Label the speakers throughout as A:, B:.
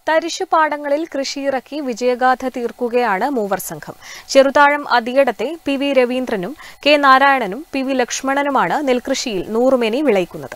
A: തരിശുപാടങ്ങളിൽ കൃഷിയിറക്കി വിജയഗാഥ തീർക്കുകയാണ് മൂവർ സംഘം. ചെറുതാഴം അതിയടത്തെ പി.വി. രവീന്ദ്രനും കെ. നാരായണനും പി.വി. ലക്ഷ്മണനുമാണ് നെൽകൃഷിയിൽ നൂറുമേനി വിളയിക്കുന്നത്.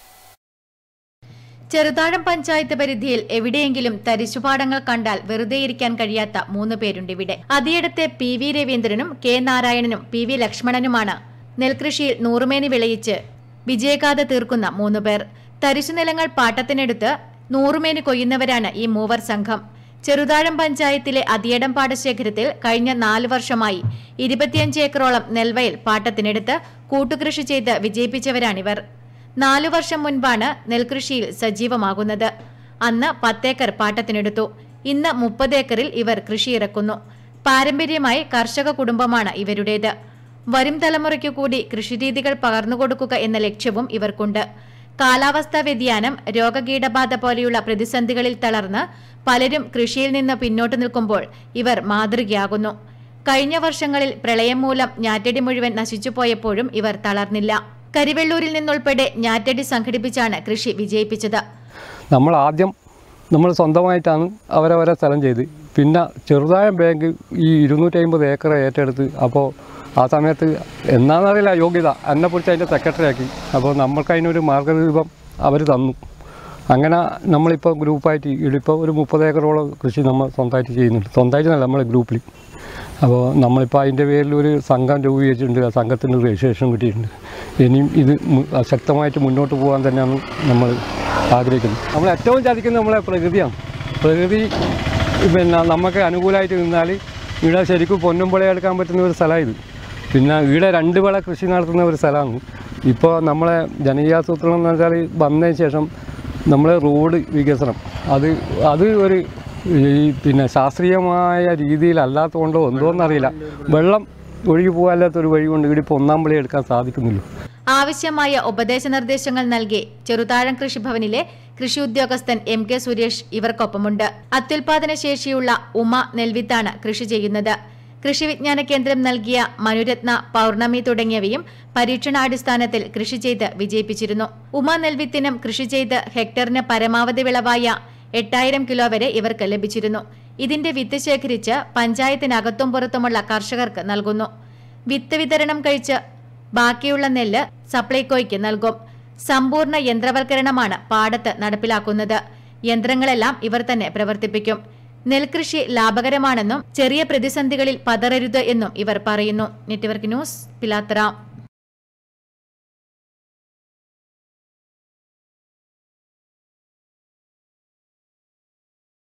B: ചെറുതാഴം പഞ്ചായത്ത് പരിധിയിൽ എവിടെയെങ്കിലും തരിശുപാടങ്ങൾ കണ്ടാൽ വെറുതെയിരിക്കാൻ കഴിയാത്ത 3 പേരുണ്ടിവിടെ. അതിയടത്തെ പി.വി. രവീന്ദ്രനും കെ. നാരായണനും പി.വി. ലക്ഷ്മണനുമാണ് നെൽകൃഷിയിൽ നൂറുമേനി വിളയിച്ച് വിജയഗാഥ തീർക്കുന്ന 3 പേർ. തരിശുനിലങ്ങൾ പാട്ടത്തിനെടുത്ത് നൂറുമേനി കൊയ്യുന്നവരാണ് ഈ മൂവർ സംഘം. ചെറുതാഴം പഞ്ചായത്തിലെ അതിയടം പാടശേഖരത്തിൽ കഴിഞ്ഞ 4 വർഷമായി 25 ഏക്കറോളം നെൽവയൽ പാട്ടത്തിനെടുത്ത് കൂട്ടുകൃഷി ചെയ്ത് വിജയിപ്പിച്ചവരാണിവർ. 4 വർഷം മുൻപാണ് നെൽകൃഷിയിൽ സജീവമാകുന്നത്. അന്ന് 10 ഏക്കർ പാട്ടത്തിനെടുത്തു. ഇന്ന് 30 ഏക്കറിൽ ഇവർ കൃഷിയിറക്കുന്നു. പാരമ്പര്യമായി കർഷക കുടുംബമാണ് ഇവരുടേത്. വരും തലമുറയ്ക്കു കൂടി കൃഷിരീതികൾ പകർന്നുകൊടുക്കുക എന്ന ലക്ഷ്യവും ഇവർക്കുണ്ട്. കാലാവസ്ഥാ വ്യതിയാനം, രോഗകീടബാധ പോലെയുള്ള പ്രതിസന്ധികളിൽ തളർന്ന് പലരും കൃഷിയിൽ നിന്ന് പിന്നോട്ട് നിൽക്കുമ്പോൾ ഇവർ മാതൃകയാകുന്നു. കഴിഞ്ഞ വർഷങ്ങളിൽ പ്രളയം മൂലം ഞാറ്റടി മുഴുവൻ നശിച്ചുപോയപ്പോഴും ഇവർ തളർന്നില്ല. കരിവെള്ളൂരിൽ നിന്നുൾപ്പെടെ ഞാറ്റടി സംഘടിപ്പിച്ചാണ് കൃഷി വിജയിപ്പിച്ചത്.
C: നമ്മൾ സ്വന്തമായിട്ടാണ് അവരവരെ സ്ഥലം ചെയ്ത്, പിന്നെ ചെറുതാഴം ബാങ്ക് ഈ 250 ഏക്കർ ഏറ്റെടുത്ത്. അപ്പോൾ ആ സമയത്ത് എന്നാണെന്നറിയില്ല യോഗ്യത എന്നെ പിടിച്ച് അതിൻ്റെ സെക്രട്ടറി ആക്കി. അപ്പോൾ നമ്മൾക്ക് അതിനൊരു മാർഗ്ഗരൂപം അവർ തന്നു. അങ്ങനെ നമ്മളിപ്പോൾ ഗ്രൂപ്പായിട്ട് ഇപ്പോൾ ഒരു 30 ഏക്കറോളം കൃഷി നമ്മൾ സ്വന്തമായിട്ട് ചെയ്യുന്നുണ്ട്. സ്വന്തമായിട്ടല്ല, നമ്മളെ ഗ്രൂപ്പിൽ. അപ്പോൾ നമ്മളിപ്പോൾ അതിൻ്റെ പേരിൽ ഒരു സംഘം രൂപീകരിച്ചിട്ടുണ്ട്. ആ സംഘത്തിന് രജിസ്ട്രേഷൻ കിട്ടിയിട്ടുണ്ട്. ഇനിയും ഇത് ശക്തമായിട്ട് മുന്നോട്ട് പോകാൻ തന്നെയാണ് നമ്മൾ ആഗ്രഹിക്കുന്നത്. നമ്മൾ ഏറ്റവും ചതിക്കുന്നത് നമ്മളെ പ്രകൃതിയാണ്. പ്രകൃതി പിന്നെ നമുക്ക് അനുകൂലമായിട്ട് നിന്നാൽ ഇവിടെ ശരിക്കും പൊന്നും വിളയെടുക്കാൻ പറ്റുന്ന ഒരു സ്ഥലമാണ് ഇത്. പിന്നെ ഇവിടെ 2 വിള കൃഷി നടത്തുന്ന ഒരു സ്ഥലമാണ്. ഇപ്പോൾ നമ്മളെ ജനകീയാസൂത്രണം എന്ന് വെച്ചാൽ വന്നതിന് ശേഷം നമ്മളെ റോഡ് വികസനം അത് ഒരു പിന്നെ ശാസ്ത്രീയമായ രീതിയിലല്ലാത്തതുകൊണ്ടോ എന്തോന്നറിയില്ല, വെള്ളം ഒഴുകി പോകാല്ലാത്തൊരു വഴി കൊണ്ട് ഇവിടെ ഇപ്പോൾ 1-ാം വിള എടുക്കാൻ സാധിക്കുന്നില്ല.
B: ആവശ്യമായ ഉപദേശ നിർദ്ദേശങ്ങൾ നൽകി ചെറുതാഴം കൃഷിഭവനിലെ കൃഷി ഉദ്യോഗസ്ഥൻ M.K. സുരേഷ് ഇവർക്കൊപ്പമുണ്ട്. അത്യുൽപാദന ശേഷിയുള്ള ഉമ നെൽവിത്താണ് കൃഷി ചെയ്യുന്നത്. കൃഷി വിജ്ഞാന കേന്ദ്രം നൽകിയ മനുരത്ന, പൗർണമി തുടങ്ങിയവയും പരീക്ഷണാടിസ്ഥാനത്തിൽ കൃഷി ചെയ്ത് വിജയിപ്പിച്ചിരുന്നു. ഉമ നെൽവിത്തിനും കൃഷി ചെയ്ത് ഹെക്ടറിന് പരമാവധി വിളവായ 8000 കിലോ വരെ ഇവർക്ക് ലഭിച്ചിരുന്നു. ഇതിന്റെ വിത്ത് ശേഖരിച്ച് പഞ്ചായത്തിനകത്തും പുറത്തുമുള്ള കർഷകർക്ക് നൽകുന്നു. വിത്ത് വിതരണം കഴിച്ച് ബാക്കിയുള്ള നെല്ല് സപ്ലൈകോയ്ക്ക് നൽകും. സമ്പൂർണ്ണ യന്ത്രവൽക്കരണമാണ് പാടത്ത് നടപ്പിലാക്കുന്നത്. യന്ത്രങ്ങളെല്ലാം ഇവർ തന്നെ പ്രവർത്തിപ്പിക്കും. നെൽകൃഷി ലാഭകരമാണെന്നും ചെറിയ പ്രതിസന്ധികളിൽ പതറരുത് എന്നും ഇവർ പറയുന്നു. Network news, Pilathara.